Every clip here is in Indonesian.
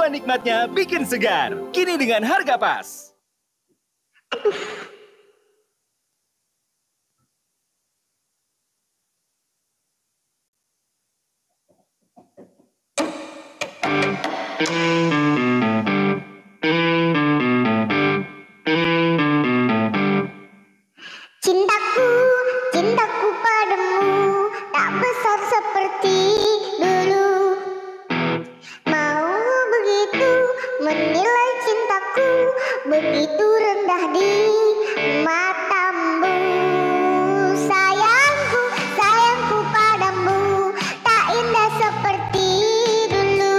Itulah nikmatnya bikin segar. Kini dengan harga pas. Cintaku, cintaku padamu tak besar seperti dulu. Mau begitu menilai cintaku, begitu rendah di matamu. Sayangku, sayangku padamu tak indah seperti dulu.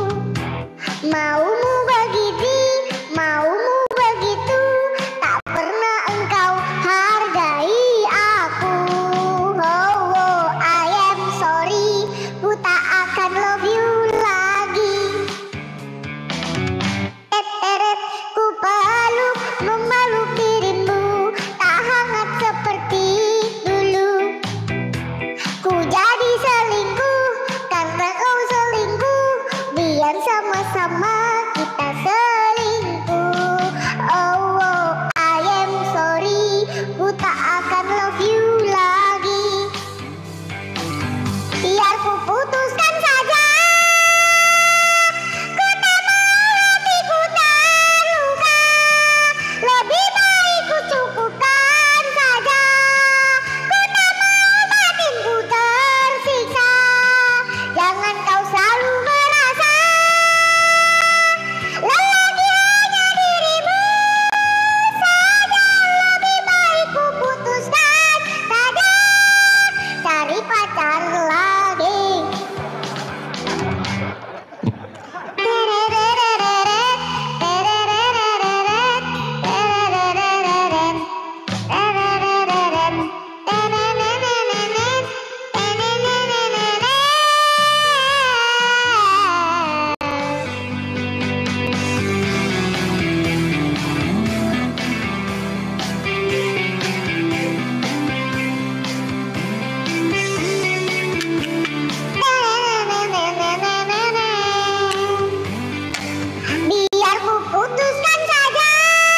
Maumu begitu, maumu begitu, tak pernah engkau hargai aku. Oh, oh, I am sorry, ku tak akan love you lagi. Teret, ku peluk, memeluk dirimu, tak hangat seperti dulu. Ku jadi selingkuh karena kau selingkuh, biar sama-sama kita selingkuh. Oh, oh, I am sorry, ku tak akan love you lagi. Biar ku putuskan saja, ku tak mau hatiku terluka. Lebih baik ku cukupkan saja, ku tak mau batinku tersiksa. Jangan kau selalu merasa lelaki hanya dirimu saja. Lebih baik ku putuskan saja, cari pacar lagi. Terereret, terereret, terereret, terereret, terereret, biar ku putuskan saja,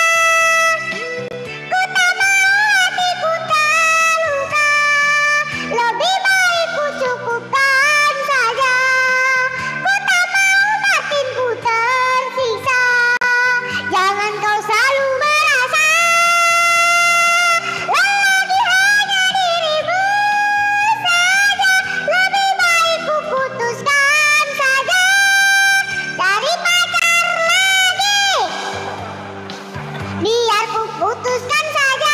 ku tak mau hatiku terluka. Lebih baik ku cukupkan saja, ku tak mau batinku tersiksa. Jangan kau selalu merasa lelaki hanya dirimu saja. Lebih baik ku putuskan saja, cari pacar lagi. Biar ku putuskan saja,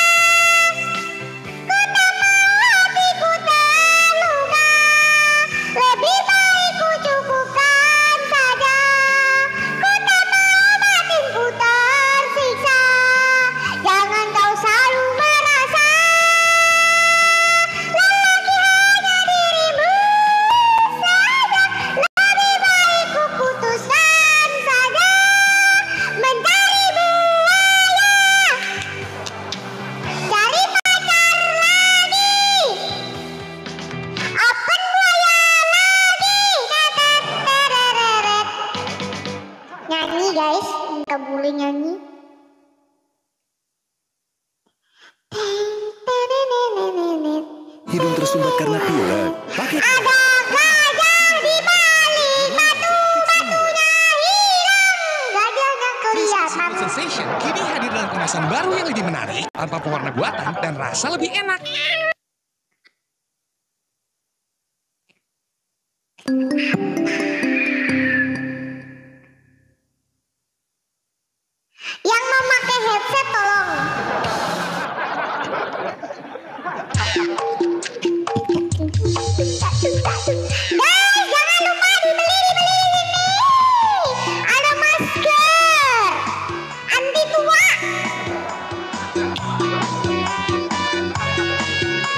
ku tak mau hatiku terluka. Lebih baik ku cukupkan saja, ku tak mau batinku tersiksa. Jangan kau selalu merasa lelaki hanya dirimu saja. Lebih baik ku putuskan saja, mencari buaya, cari pacar lagi. Open buaya lagi. Terereret. Nyanyi guys, nggak boleh nyanyi. Tererereret. Hidung tersumbat karena pilek. Pakai Ada gajah di balik batu, batunya hilang, gajahnya kelihatan. Sensation kini hadir dalam kemasan baru yang lebih menarik, tanpa pewarna buatan dan rasa lebih enak. Yang memakai headset tolong. Guys, jangan lupa dibeli ini. Ada masker anti tua.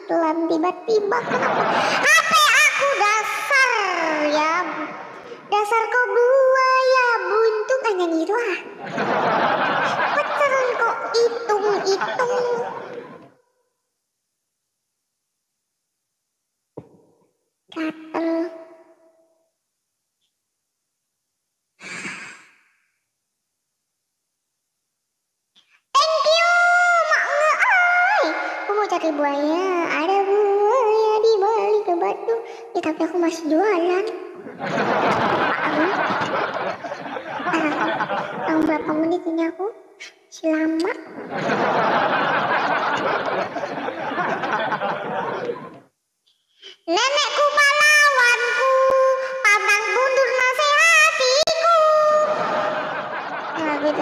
pelan tiba-tiba kenapa HP aku dasar ya, dasar kau buaya buntung nyanyi itu pacaran kok hitung-hitung. Gatel. Thank you, mak ngeai. Aku mau cari buaya. Ada buaya di balik batu. Ya tapi aku masih jualan. Tahu berapa menit ini aku? Si lama. Nenekku pahlawanku, pantang mundur nasihatiku. Nah gitu.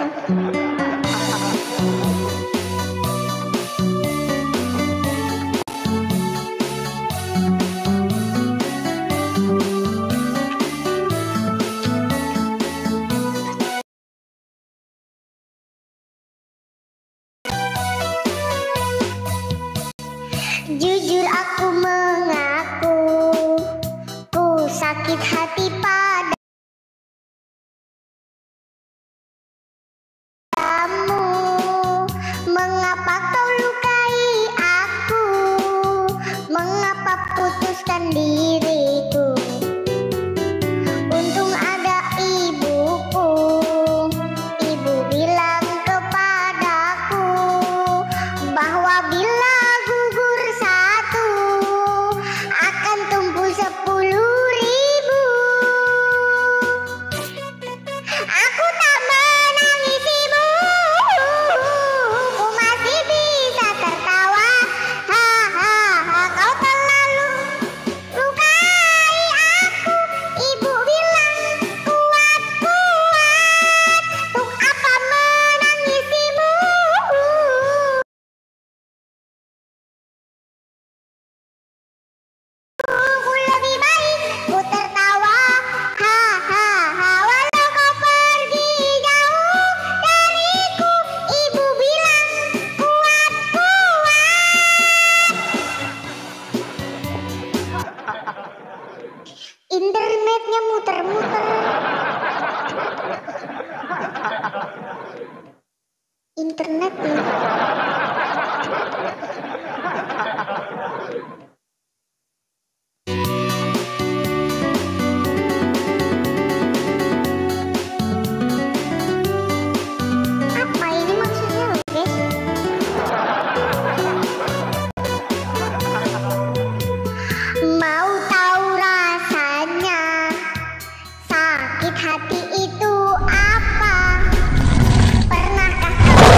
Jujur aku mengaku, ku sakit hati padamu. Mengapa kau lukai aku? Mengapa putuskan diriku? Untung ada ibuku, ibu bilang kepadaku bahwa bila gugur satu akan tumbuh 10.000. Aku tak menangisimu, ku masih bisa tertawa. Hahaha, kau terlalu lukai aku. Ibu bilang kuat, untuk apa menangisimu? Ku lebih baik ku tertawa. Hahaha, walau kau pergi jauh dariku. Ibu bilang kuat. Internetnya muter-muter. Internet tuh. Apa ini maksudnya loh guys? Mau tahu rasanya sakit hati itu apa? Pernahkah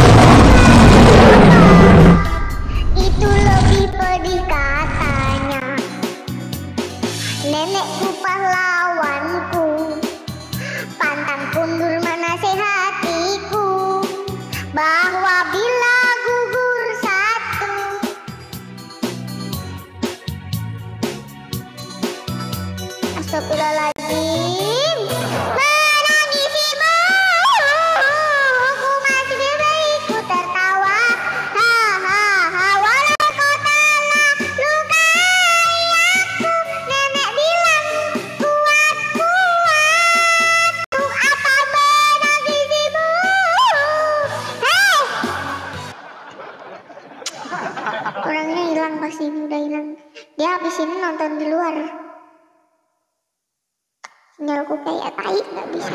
itu lebih pedih katanya. Nenekku pahlawanku, pantang mundur menasehatiku bahwa bila gugur satu astagfirullahaladzim menangisimu, ku masih baik ku tertawa. Hahaha, walau kau telah lukai aku. Nenek bilang kuat, untuk apa menangisimu? Hei, orangnya hilang, pasti udah hilang. Dia habis ini nonton di luar. Sinyalku kayak tai, nggak bisa.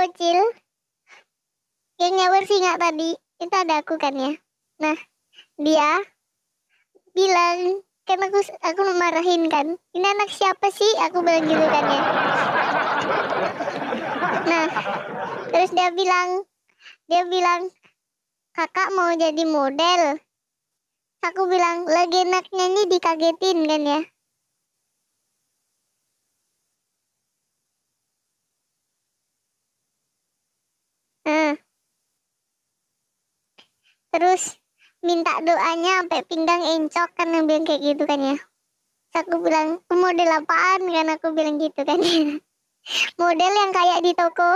bocil yang nyawer singa tadi itu ada aku kan ya. Nah dia bilang kan aku marahin kan, ini anak siapa sih, aku bilang gitu kan ya. Nah terus dia bilang kakak mau jadi model. Aku bilang lagi enak nyanyi dikagetin kan ya. Terus minta doanya sampai pinggang encok kan, yang bilang kayak gitu kan ya. Terus aku bilang model apaan kan, aku bilang gitu kan ya. Model yang kayak di toko.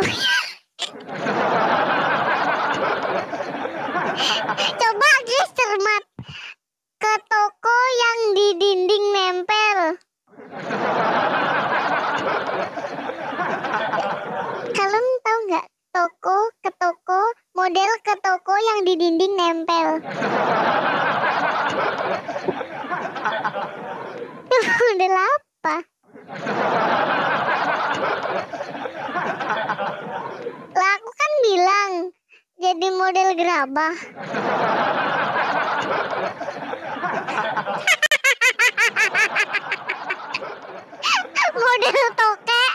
Coba guys cermat, ke toko yang di dinding nempel. Kalian tahu nggak, ke toko, model ke toko yang di dinding nempel. Model apa? Lah aku kan bilang jadi model gerabah. Model tokek.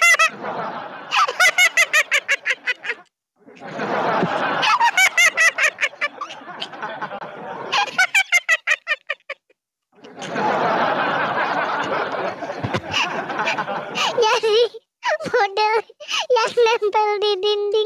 Jadi model yang nempel di dinding.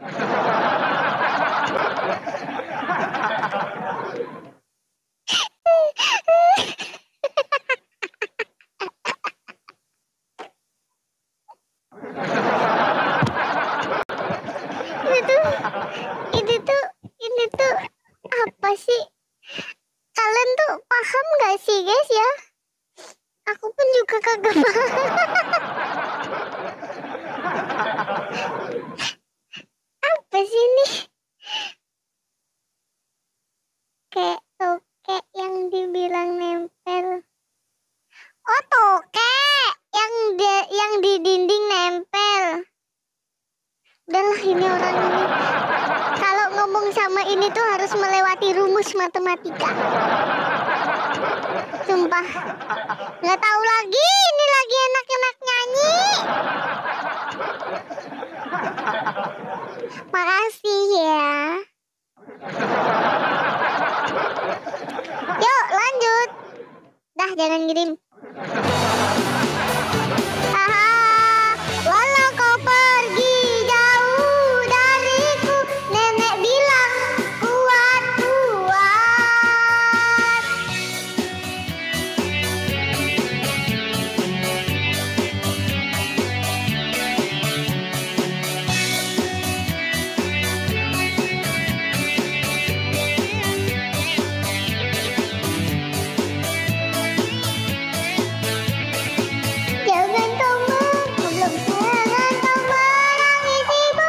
Ini tuh apa sih? Kalian tuh paham gak sih guys ya? Aku pun juga kagak paham. Apa sih ini? Kayak tokek yang dibilang nempel. Oh tokek yang di dinding nempel. Udahlah ini orang ini. Kalau ngomong sama ini tuh harus melewati rumus matematika. Sumpah. Nggak tahu lagi, ini lagi enak-enak nyanyi. Makasih ya. Yuk lanjut. Dah jangan ngirim. Walau kau pergi jauh dariku, nenek bilang kuat-kuat. Jangan kau belum jangan kau menangis ibu.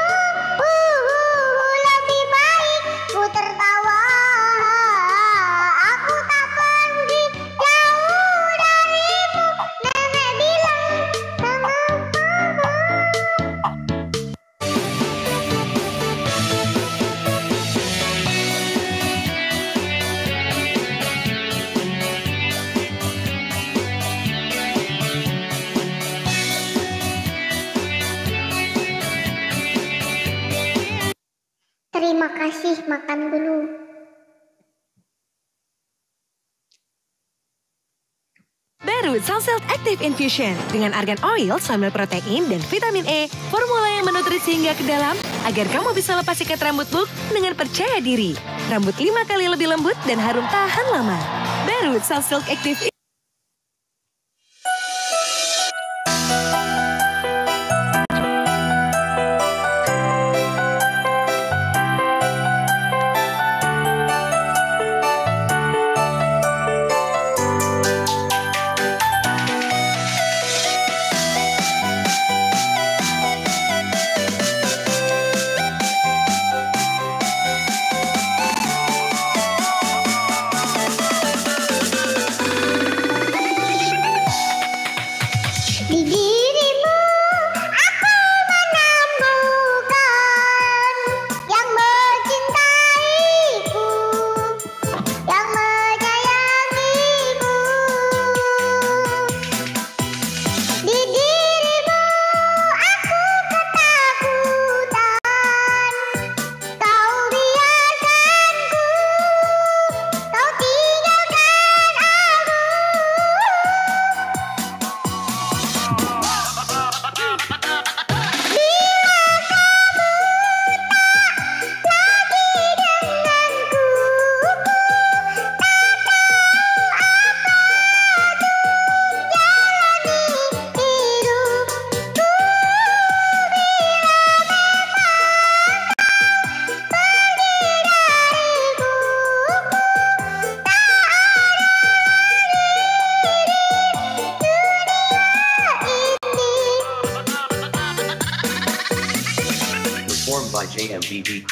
Lebih baik ku tertawa. Aku tak pergi jauh darimu, nenek bilang kenapa. Terima kasih, makan dulu. Baru Sunsilk Active Infusion dengan argan oil sambil protein dan vitamin E, formula yang menutrisi hingga ke dalam agar kamu bisa lepas ikat rambut book dengan percaya diri. Rambut 5 kali lebih lembut dan harum tahan lama. Baru Sunsilk Active.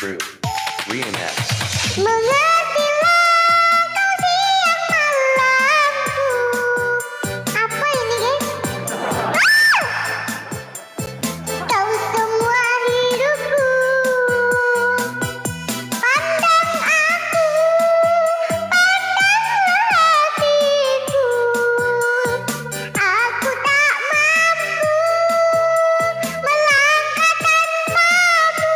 True. Reenact. Mengertilah kau siang malamku. Apa ini, guys? Kau semua hidupku. Pandang aku, pandanglah hatiku. Aku tak mampu melangkah tanpamu.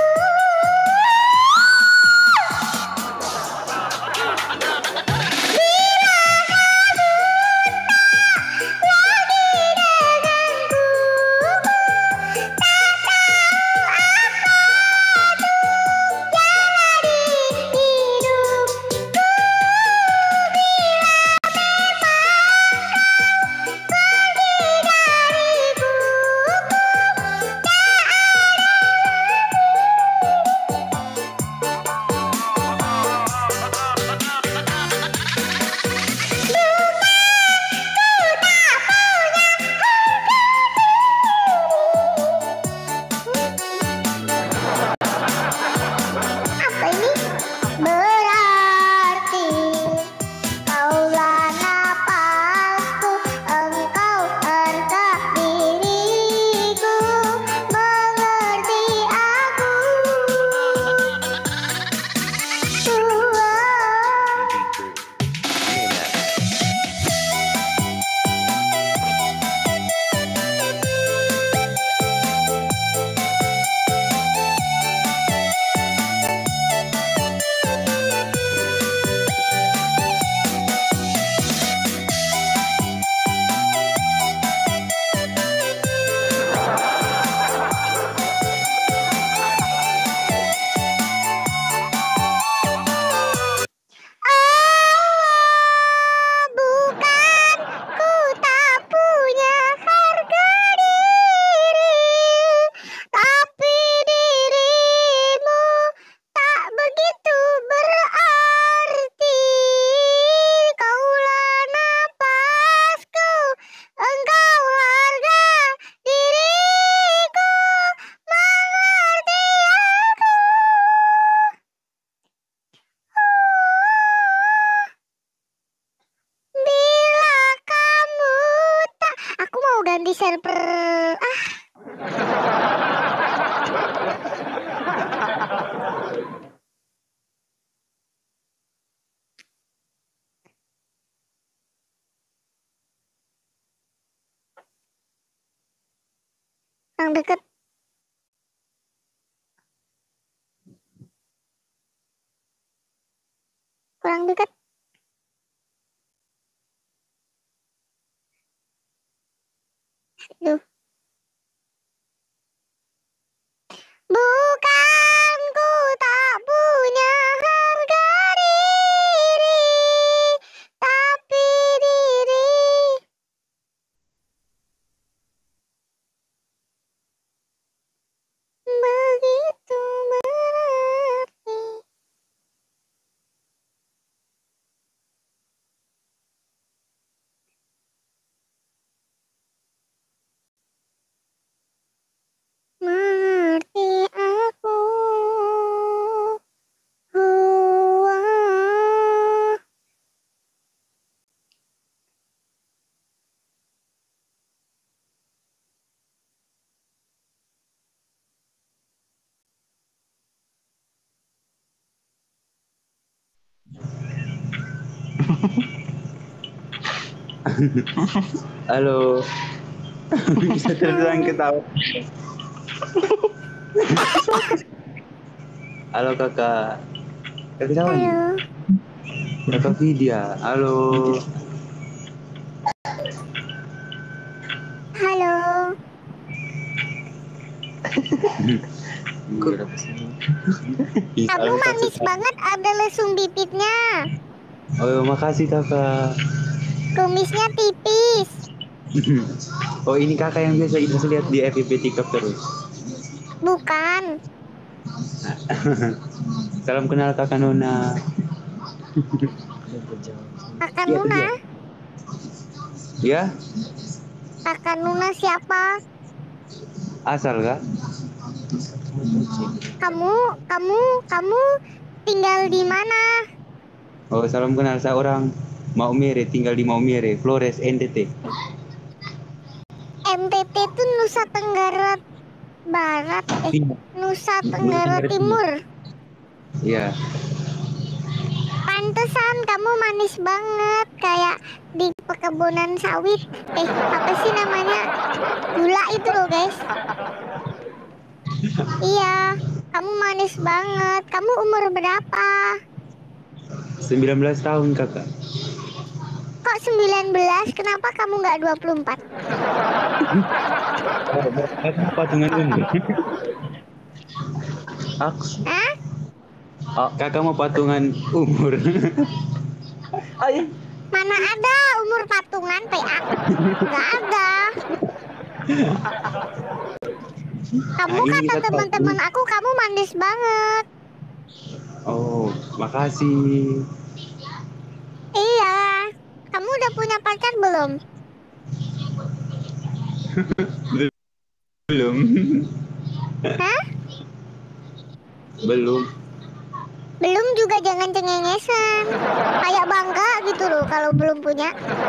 Apa ini? Berarti kaulah napasku, engkau harga diriku, mengerti aku. True. Reenact. Bukan ku tak punya harga diri, tapi dirimu tak begitu berarti. Kaulah napasku, engkau harga diriku, mengerti aku. Bila kamu tak, aku mau ganti server. Kurang deket. Kurang dekat. Duh. Bukan ku tak punya harga diri, tapi diri begitu berarti. Mengerti aku. Huah. Halo. Bisa terang ketawa. Halo kakak. Kakak siapa nih? Halo. Kakak Vidya. Halo. Halo. Kamu manis banget, ada lesung bibitnya. Oh makasih kakak. Kumisnya tipis. Oh ini kakak yang biasa kita lihat di FYP TikTok terus. Bukan. Salam kenal kakak Nona. Kakak Iya, Nuna. Ya, Kakak Nuna siapa? asal kak. Kamu tinggal di mana? Oh, salam kenal. Saya orang Maumere, tinggal di Maumere, Flores, NTT. NTT itu Nusa Tenggara Barat, Nusa Tenggara Timur. Iya. Pantesan kamu manis banget kayak di perkebunan sawit. Apa sih namanya? Gula itu loh, guys. Iya, kamu manis banget. Kamu umur berapa? 19 tahun, Kakak. Kok 19? Kenapa kamu nggak 24? Patungan umur. Hah? Kakak mau patungan umur. Ayo. Mana ada umur patungan PA? Nggak ada. Kamu Nah, ini kata kita teman-teman aku kamu manis banget. Oh, makasih. Iya. Kamu udah punya pacar belum? Belum. Hah? Belum. Belum juga jangan cengengesan. Kayak bangga gitu loh kalau belum punya.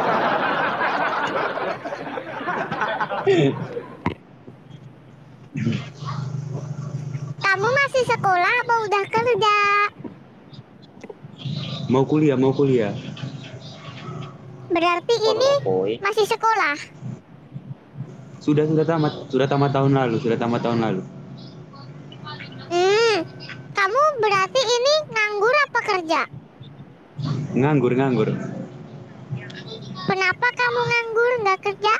Kamu masih sekolah apa udah kerja? Mau kuliah. Berarti ini masih sekolah. Sudah tamat tahun lalu. Kamu berarti ini nganggur apa kerja? Nganggur. Kenapa kamu nganggur nggak kerja?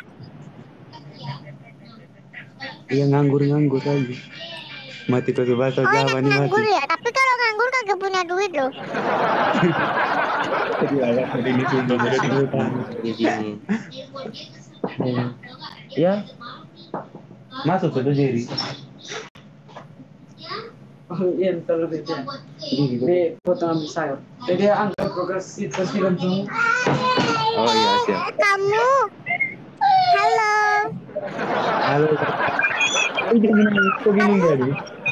Iya, nganggur aja. Mati kau bahasa Oh, Jawa enak nih nganggur mati. ya. Tapi kalau nganggur kagak punya duit loh. Ya. Masuk ke diri. Iya, terlalu beda. Di potongan sayur. Jadi angka progresif film semua. Oh iya, siap. Kamu, halo. Halo. Oh, kok gini tadi?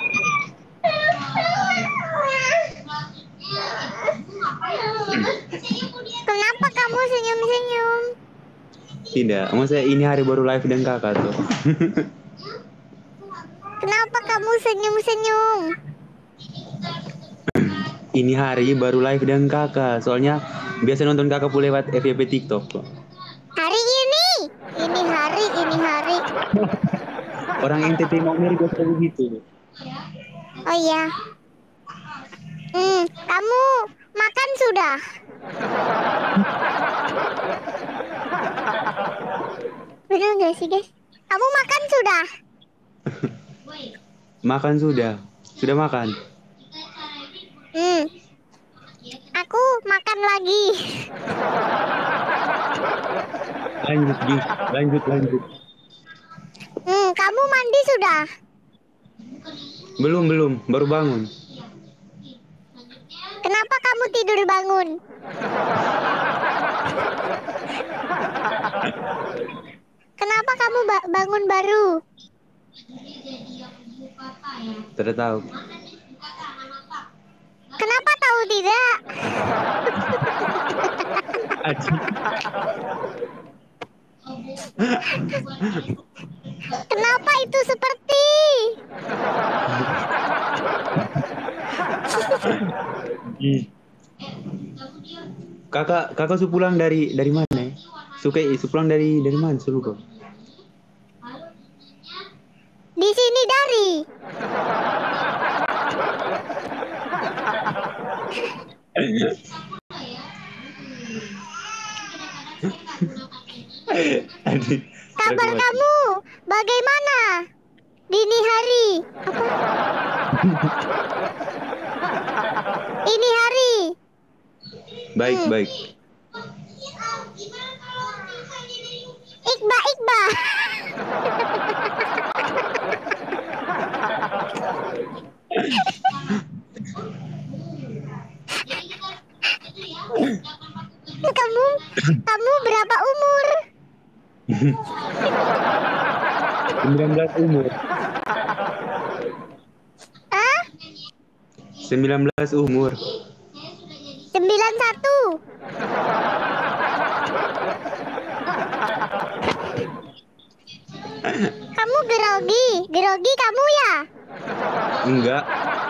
Kenapa kamu senyum-senyum? Tidak, maksudnya ini hari baru live dan kakak tuh. Kenapa kamu senyum-senyum? Ini hari baru live dan kakak, soalnya biasa nonton kakak pun lewat FYP TikTok kok. Hari ini hari. Orang NTT mau mirip begitu. Oh iya. Kamu makan sudah? Bener gak sih guys? Kamu makan sudah? Makan sudah makan. Aku makan lagi. Lanjut. Kamu mandi sudah? Belum, baru bangun. Kenapa kamu tidur bangun? Kenapa kamu bangun baru? Tidak tahu. Kenapa tahu tidak? Kenapa itu seperti? Kakak su pulang dari mana? Su pulang dari mana su kok? Di sini dari. Kabar kamu bagaimana? Dini hari. Apa? Ini hari. Baik. Iqbal. Kamu berapa umur? 19 umur. 19 umur. 91. Kamu grogi. Grogi kamu ya? Enggak.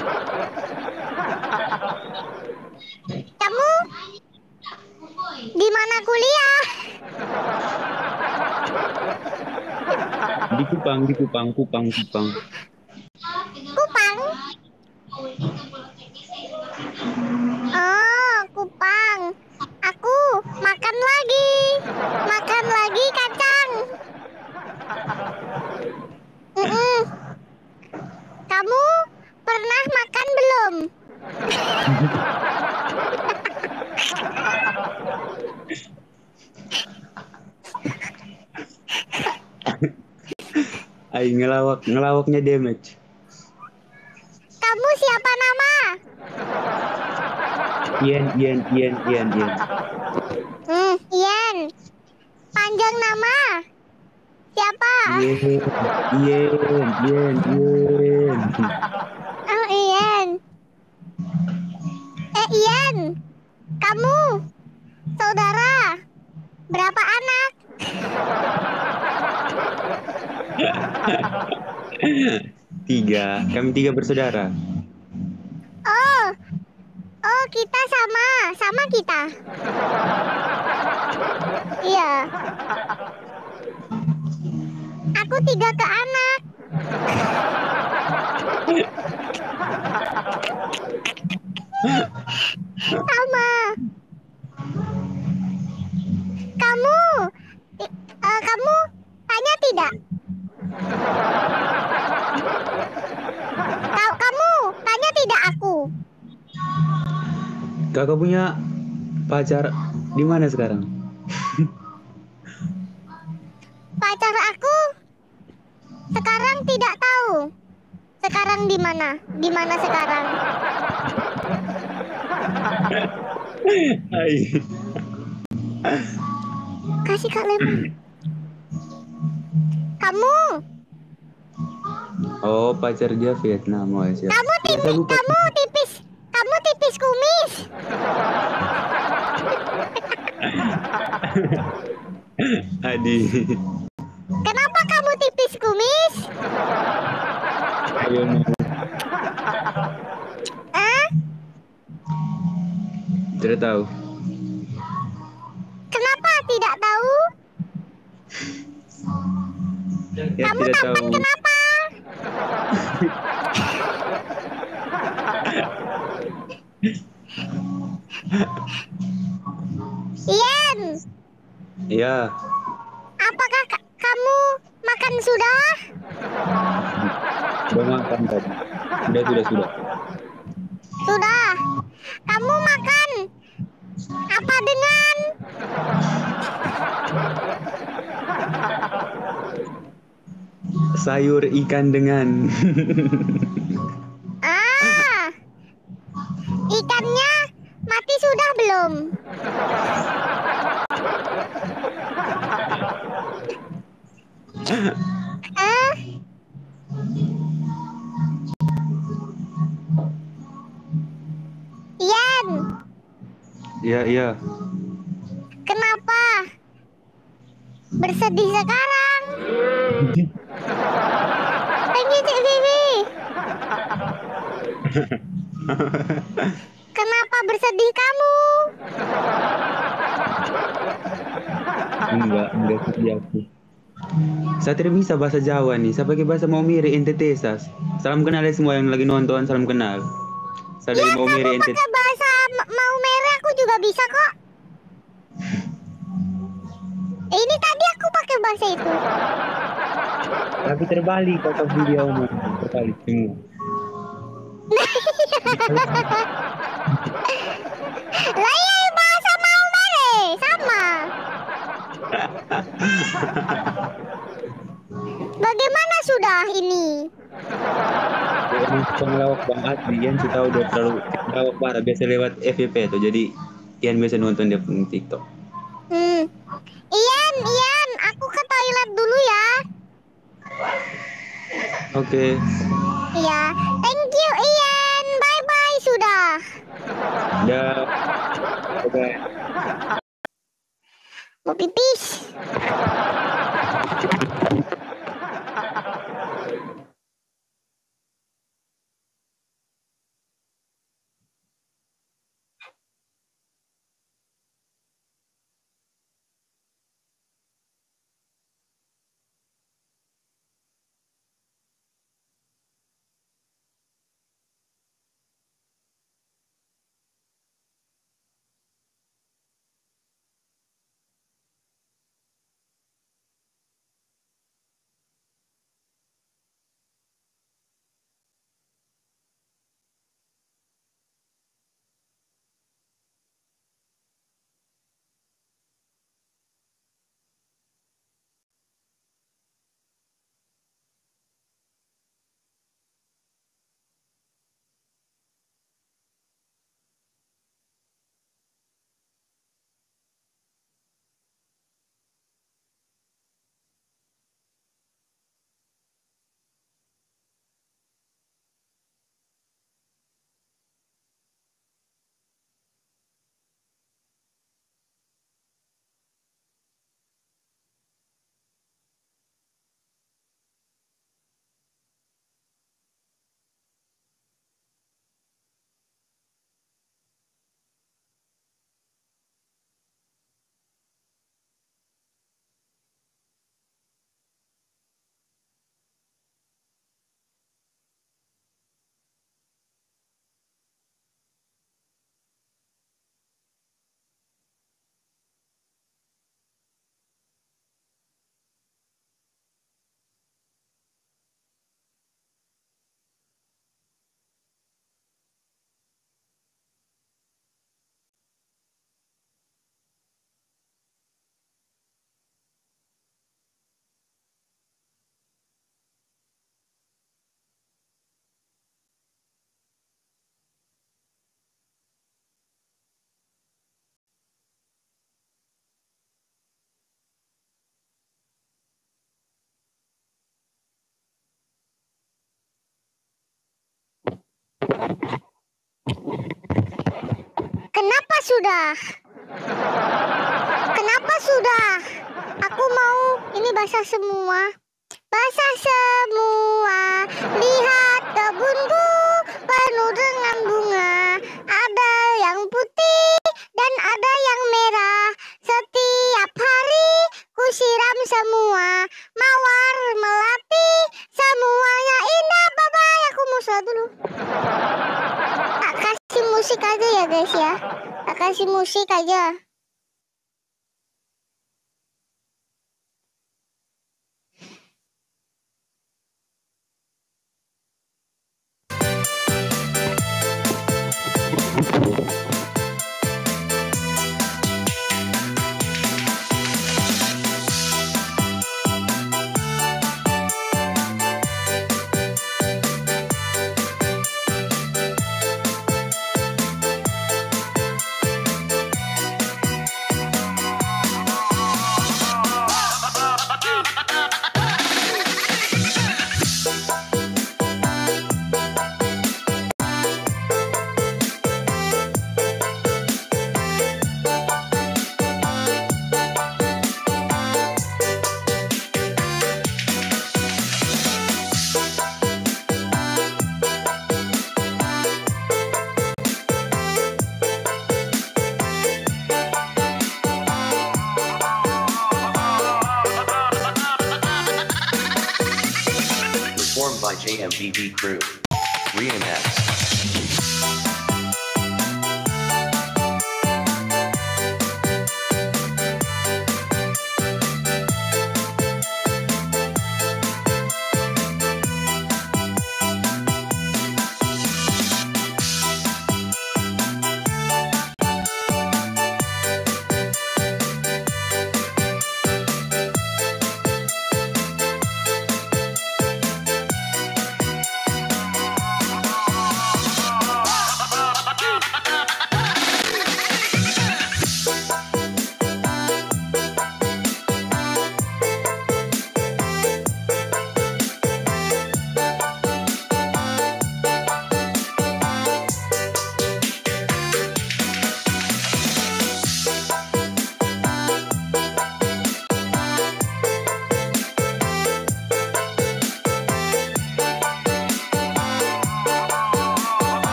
Kamu di mana kuliah? Di Kupang. Kupang. Oh, Kupang. Aku makan lagi kacang. Kamu pernah makan belum? Ay, ngelawaknya damage. Kamu siapa nama? Ian. Ian. Panjang nama? Siapa? Ian. Oh, Ian. Ian. Kamu saudara? Berapa anak? 3. Kami 3 bersaudara. Oh, kita sama kita. Iya. Aku 3 ke anak. Sama. Kamu tanya tidak? Kamu tanya tidak aku? Kakak punya pacar di mana sekarang? Pacar aku sekarang tidak tahu. Sekarang di mana? Di mana sekarang? Ay. Kasih Kak Lemon. Kamu Oh, pacar dia Vietnam. Oh, siap. Kamu tipis kumis. Adi. Kenapa kamu tipis kumis? Ayo. Tidak tahu. Kenapa tidak tahu? Ya, Kamu tidak tampan tahu. kenapa? Ian, Ya, apakah kamu makan sudah? udah makan tadi. Sudah. Sudah. Kamu makan apa dengan? Sayur ikan dengan. Ikannya mati sudah belum? Ian, Iya. kenapa bersedih sekarang? Thank you, Cik Vivi. Kenapa bersedih kamu? Enggak sedih aku. Saya tidak bisa bahasa Jawa nih. Saya pakai bahasa Maumere NTT Sas. Salam kenal ya semua yang lagi nonton. Salam kenal. Saya dari Maumere Kamu NTT. pakai bahasa Maumere aku juga bisa kok. Ini tadi aku pakai bahasa itu. Tapi terbalik kakak video terbalik semua. Lah iya bahasa Maumere sama. Bagaimana sudah ini? Ini pengelawak Bang Adri. Ian sih tahu dia terlalu ngelawak parah. Biasa lewat FYP tuh. Jadi Ian biasa nonton dia punya TikTok. Ian, aku ke toilet dulu ya. Oke. Iya, thank you Ian. Bye bye. Mau pipis. Kenapa sudah? Kenapa sudah? Aku mau ini basah semua. Basah semua. Lihat kebunku penuh dengan bunga. Ada yang putih dan ada yang merah. Setiap hari ku siram semua. Mawar melati semuanya indah. Bye-bye, aku mau sholat dulu. Tak kasih musik aja ya guys ya. Tak kasih musik aja. Performed by JMBB Crew. Reenacts.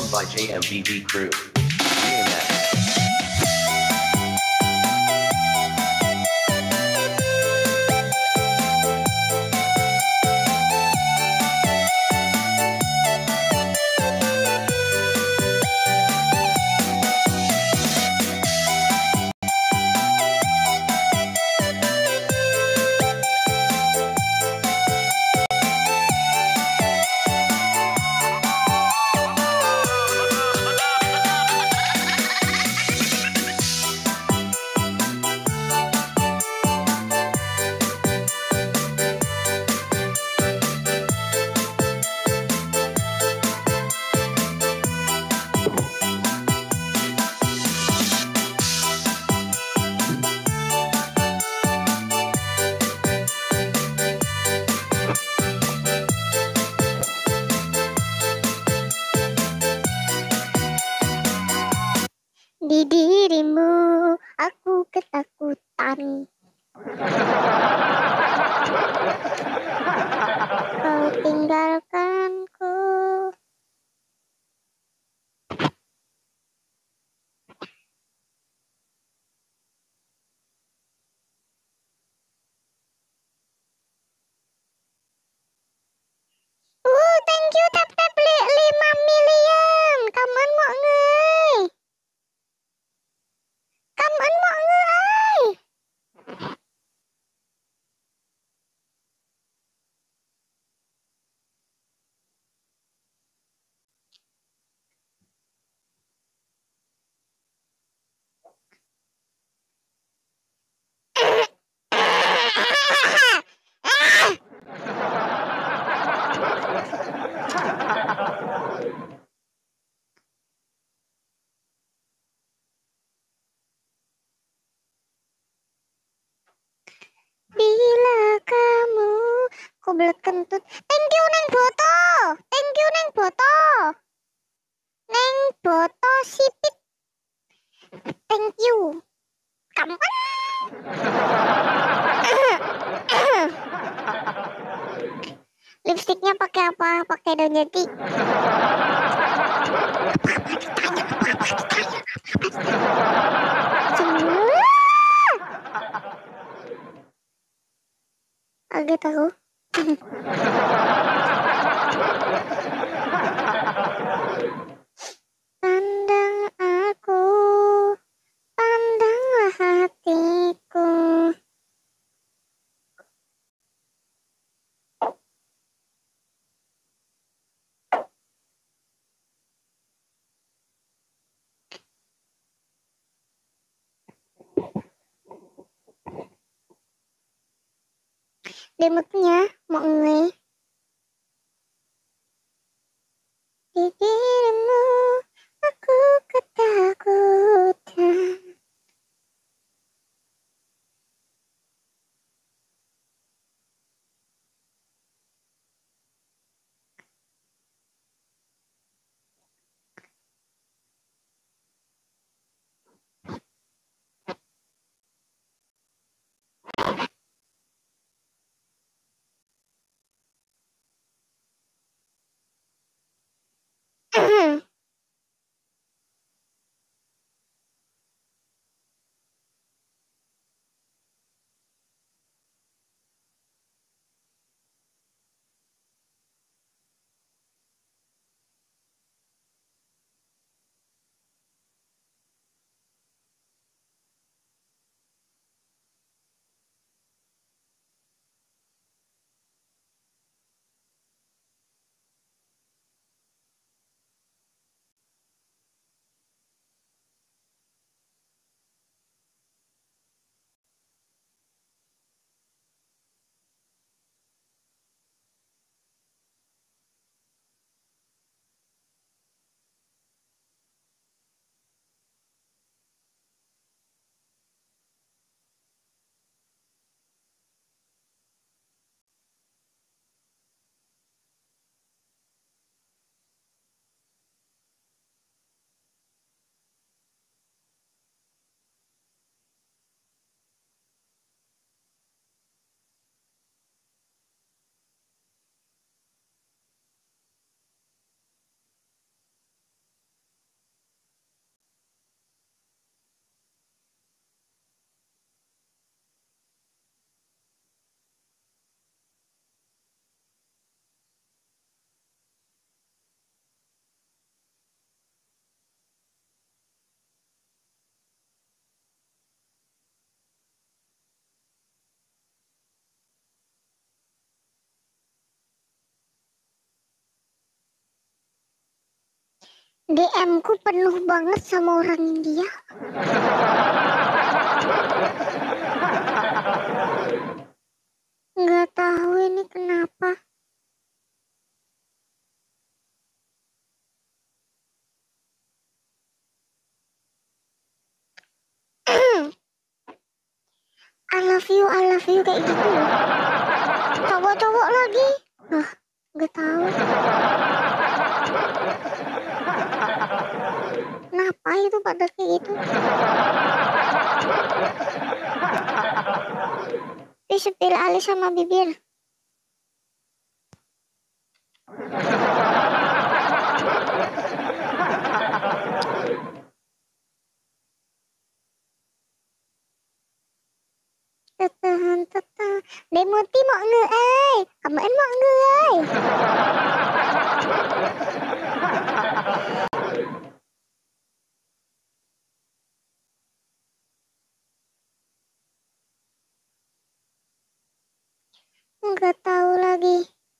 Performed by JMBB Crew. Reenact. Di dirimu aku ketakutan. Kau tinggalkanku. Thank you tap tap 5 million. Come on mọi người. Cảm ơn mọi người. Bila kamu kebelet kentut. Thank you Neng Boto. Thank you Neng Boto. Neng Boto sipit. Thank you. Kamu lipstiknya pakai apa? Pakai daun jati. Semua. Agak tahu. Pandang aku, pandanglah hatiku. Demutnya mọi người. Di dirimu aku ketakutan. DM-ku penuh banget sama orang India. Nggak tahu ini kenapa. I love you kayak gitu loh. Cowok-cowok lagi. Nah, nggak tahu. Kenapa itu pada kayak gitu? Disepil alis sama bibir. Teteh. Demuti mau nge Kamu mau nge Nggak tahu lagi.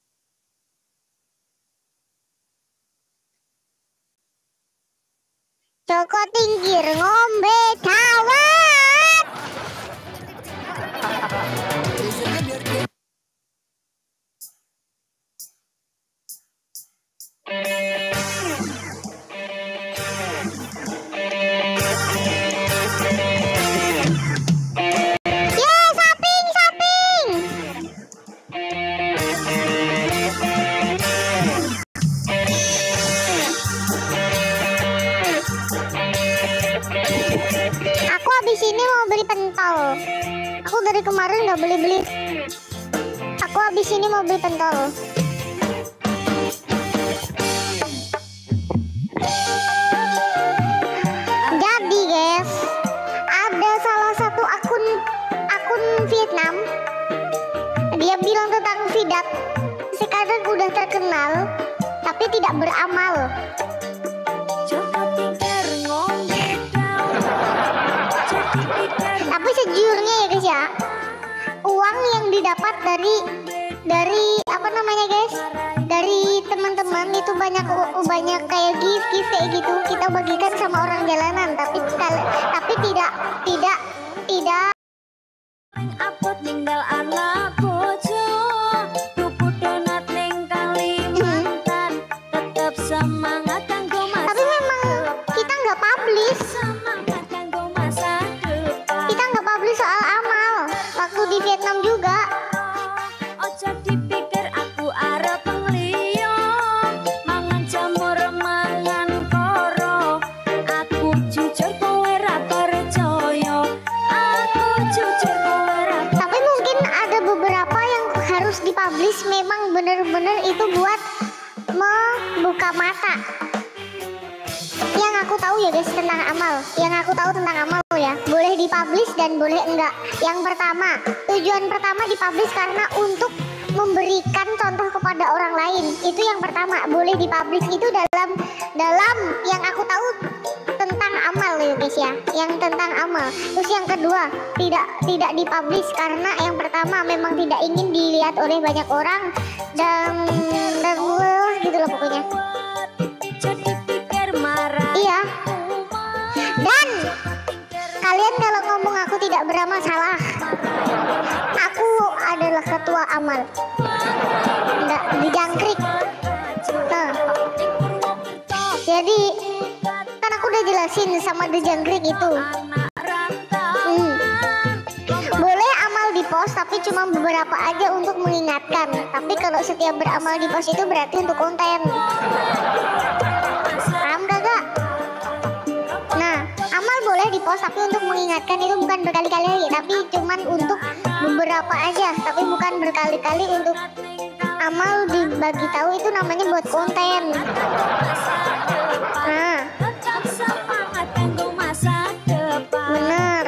Joko Tingkir ngombe dawet. Saping. Aku habis ini mau beli pentol. Aku dari kemarin nggak beli. Aku habis ini mau beli pentol. Jadi guys, ada salah satu akun Vietnam. Dia bilang tentang Vidat. Sekarang udah terkenal, tapi tidak beramal. Tapi sejujurnya ya guys ya, uang yang didapat dari apa namanya guys, dari teman-teman itu banyak kayak gift kayak gitu kita bagikan sama orang jalanan, tapi tidak aku tinggal anak bojo tuku donat ning Kalimantan tetap semangat kanggo masa tapi memang kita nggak publish soal amal waktu di Vietnam juga. Ojo dipikir aku arep pengliyo mangan jamur mangan koro aku jujur kowe ra percaya Tapi mungkin ada beberapa yang harus dipublish memang bener-bener itu buat membuka mata. Yang aku tahu ya guys tentang amal, ya boleh dipublish dan boleh enggak. Yang pertama, tujuan pertama dipublish karena untuk memberikan contoh kepada orang lain. Itu yang pertama, boleh dipublish itu dalam yang aku tahu tentang amal ya guys ya, yang tentang amal. Terus yang kedua, tidak dipublish karena yang pertama memang tidak ingin dilihat oleh banyak orang dan gitu loh pokoknya. Iya. Dan kalian kalau ngomong aku tidak beramal salah. Aku adalah ketua amal. Enggak di Jangkrik. Nah. Jadi kan aku udah jelasin sama The Jangkrik itu. Boleh amal di post tapi cuma beberapa aja untuk mengingatkan. Tapi kalau setiap beramal di post itu berarti untuk konten. Paham gak? Nah, amal boleh di post tapi untuk mengingatkan itu bukan berkali-kali lagi, tapi cuman untuk beberapa aja, tapi bukan berkali-kali. Untuk amal dibagi tahu itu namanya buat konten. Nah, bener.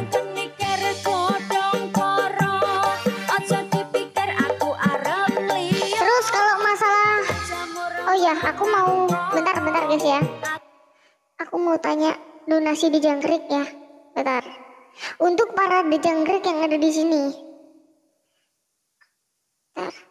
Terus kalau masalah, oh ya, aku mau bentar guys ya. Aku mau tanya donasi di Jangkrik ya. Bentar. Untuk para di Jangkrik yang ada di sini. Bentar.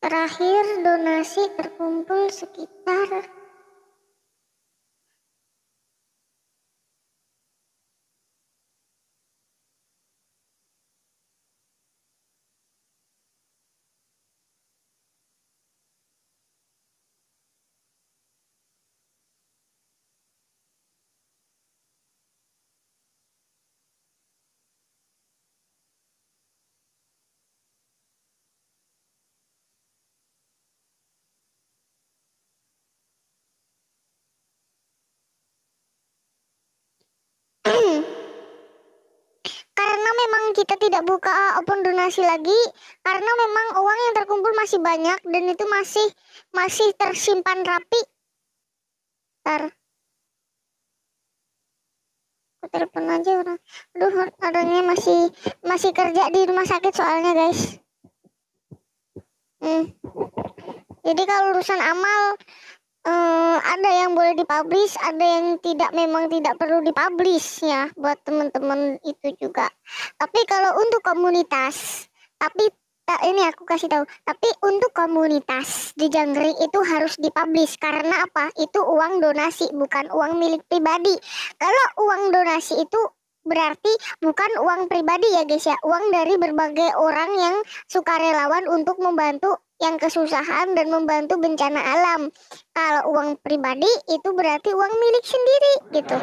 Terakhir donasi terkumpul sekitar karena memang kita tidak buka open donasi lagi karena memang uang yang terkumpul masih banyak dan itu masih tersimpan rapi. Ntar aku telepon aja orang. Aduh, orangnya masih kerja di rumah sakit soalnya guys. Jadi kalau urusan amal ada yang boleh dipublish, ada yang memang tidak perlu dipublish ya buat teman-teman itu juga. Tapi kalau untuk komunitas, ini aku kasih tahu. Tapi untuk komunitas di Jangkrik itu harus dipublish karena apa? Itu uang donasi, bukan uang milik pribadi. Kalau uang donasi itu berarti bukan uang pribadi ya guys ya, uang dari berbagai orang yang sukarelawan untuk membantu yang kesusahan dan membantu bencana alam. Kalau uang pribadi itu berarti uang milik sendiri gitu.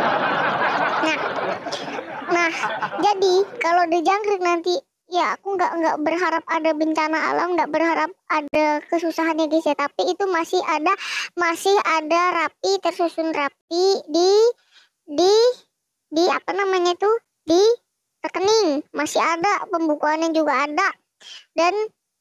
Nah, jadi kalau di Jangkrik nanti ya aku nggak berharap ada bencana alam, nggak berharap ada kesusahannya guys ya, tapi itu masih ada rapi, tersusun rapi di apa namanya itu, di rekening masih ada, pembukuannya juga ada, dan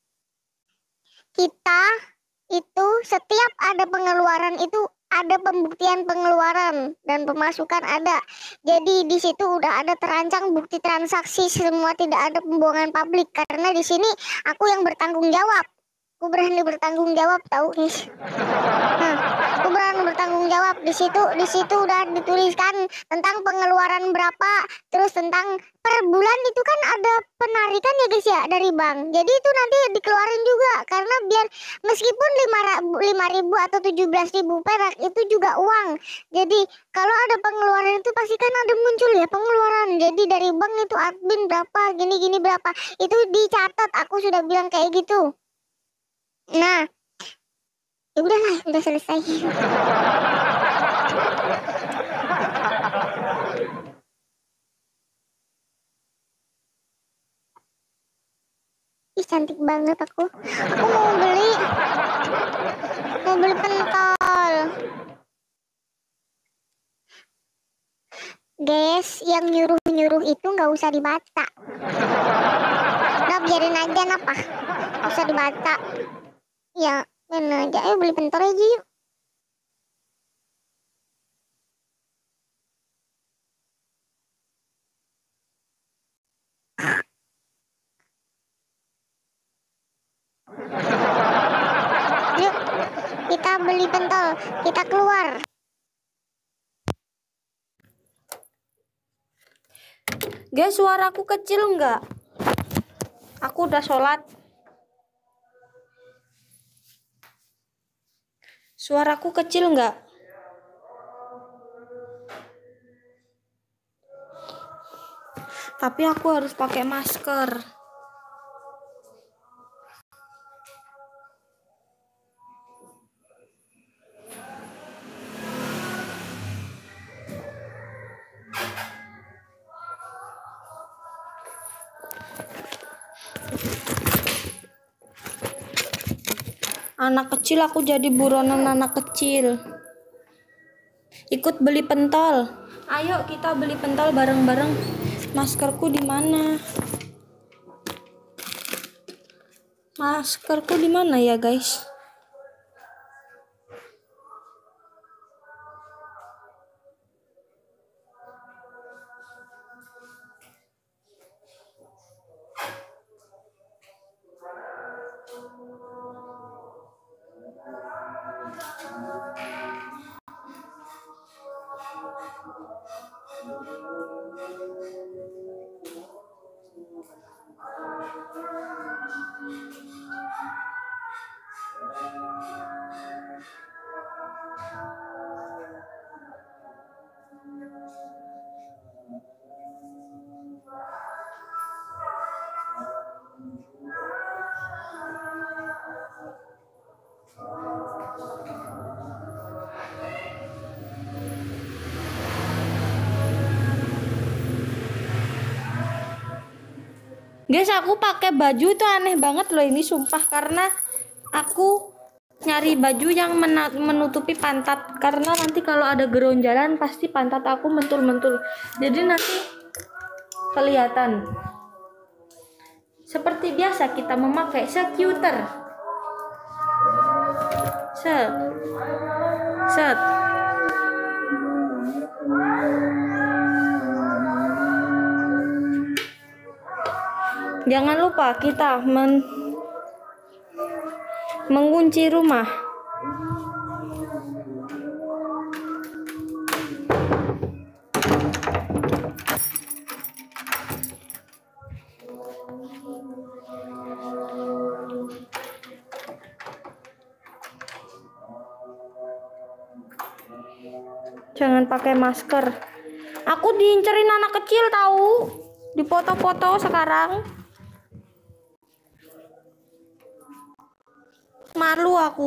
kita itu setiap ada pengeluaran itu ada pembuktian pengeluaran dan pemasukan ada. Jadi di situ udah ada terancang bukti transaksi semua, tidak ada pembohongan publik karena di sini aku yang bertanggung jawab. Aku berani bertanggung jawab tahu guys. Aku berani bertanggung jawab. Di situ udah dituliskan tentang pengeluaran berapa, terus tentang per bulan itu kan ada penarikan ya guys ya dari bank. Jadi itu nanti dikeluarin juga karena biar meskipun 5.000 atau 17.000 perak itu juga uang. Jadi kalau ada pengeluaran itu pasti kan ada muncul ya pengeluaran. Jadi dari bank itu admin berapa, gini berapa. Itu dicatat, aku sudah bilang kayak gitu. Nah, ya udahlah, udah selesai. Ih, cantik banget aku. Aku mau beli pentol. Guys, yang nyuruh itu nggak usah dibaca. Udah biarin aja napa. Nggak usah dibaca. Ya, mana aja. Ayo beli pentol aja yuk. Yuk, kita beli pentol. Kita keluar. Guys, suaraku kecil nggak? Aku udah sholat. Suaraku kecil nggak? Tapi aku harus pakai masker. Anak kecil, aku jadi buronan anak kecil. Ikut beli pentol. Ayo kita beli pentol bareng-bareng. Maskerku di mana? Maskerku di mana ya, guys? Guys, aku pakai baju itu aneh banget loh ini sumpah, karena aku nyari baju yang menutupi pantat, karena nanti kalau ada geronjalan pasti pantat aku mentul-mentul. Jadi nanti kelihatan. Seperti biasa kita memakai sekuter. Set. Set. Jangan lupa kita mengunci rumah. Jangan pakai masker. Aku diincerin anak kecil tahu. Dipoto-foto sekarang. Malu aku.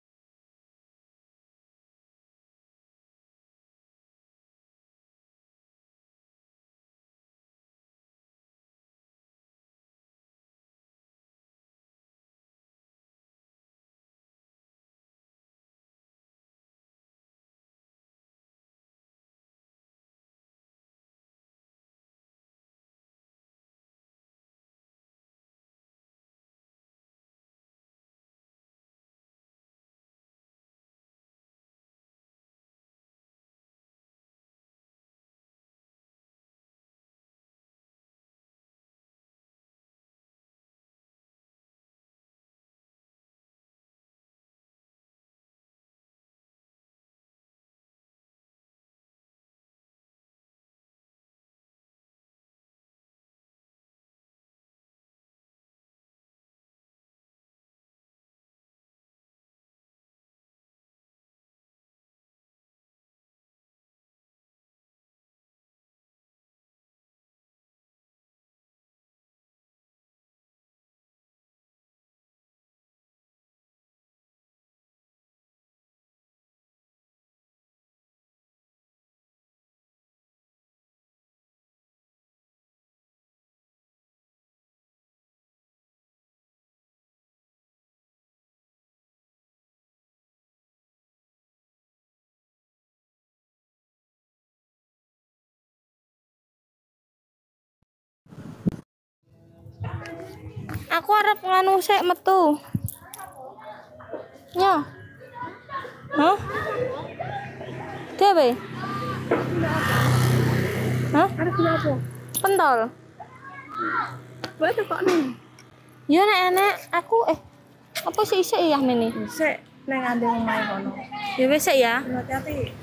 Aku arep nganu sik metu. Ya. Hah? Dewe. Hah? Arep apa? Pentol. Boleh kok nih. Ya nek aku apa sih isik ya mene? Sik nang ande omahe kono. Ya wis sik ya. Hati-hati.